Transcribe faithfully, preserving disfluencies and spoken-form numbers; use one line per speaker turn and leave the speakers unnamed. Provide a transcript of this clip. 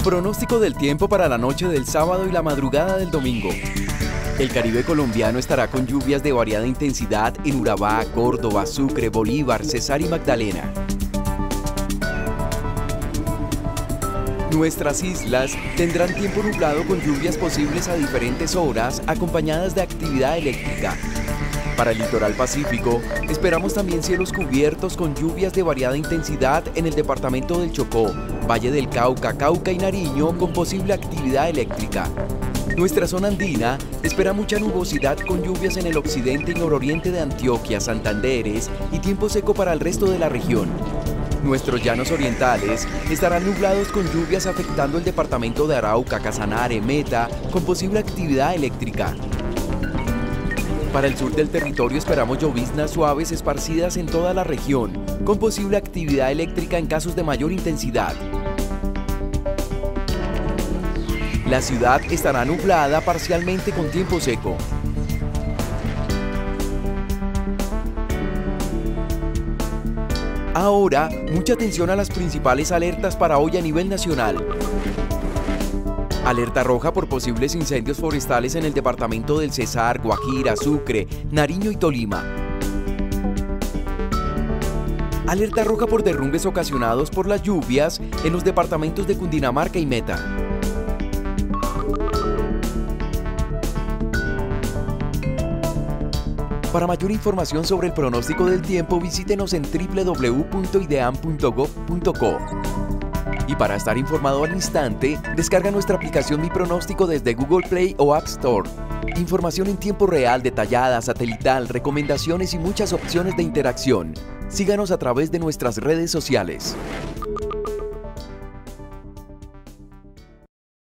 Pronóstico del tiempo para la noche del sábado y la madrugada del domingo. El Caribe colombiano estará con lluvias de variada intensidad en Urabá, Córdoba, Sucre, Bolívar, Cesar y Magdalena. Nuestras islas tendrán tiempo nublado con lluvias posibles a diferentes horas, acompañadas de actividad eléctrica. Para el litoral pacífico, esperamos también cielos cubiertos con lluvias de variada intensidad en el departamento del Chocó, Valle del Cauca, Cauca y Nariño con posible actividad eléctrica. Nuestra zona andina espera mucha nubosidad con lluvias en el occidente y nororiente de Antioquia, Santanderes y tiempo seco para el resto de la región. Nuestros llanos orientales estarán nublados con lluvias afectando el departamento de Arauca, Casanare, Meta, con posible actividad eléctrica. Para el sur del territorio esperamos lloviznas suaves esparcidas en toda la región, con posible actividad eléctrica en casos de mayor intensidad. La ciudad estará nublada parcialmente con tiempo seco. Ahora, mucha atención a las principales alertas para hoy a nivel nacional. Alerta roja por posibles incendios forestales en el departamento del Cesar, Guajira, Sucre, Nariño y Tolima. Alerta roja por derrumbes ocasionados por las lluvias en los departamentos de Cundinamarca y Meta. Para mayor información sobre el pronóstico del tiempo, visítenos en w w w punto ideam punto gov punto co. Y para estar informado al instante, descarga nuestra aplicación Mi Pronóstico desde Google Play o App Store. Información en tiempo real, detallada, satelital, recomendaciones y muchas opciones de interacción. Síganos a través de nuestras redes sociales.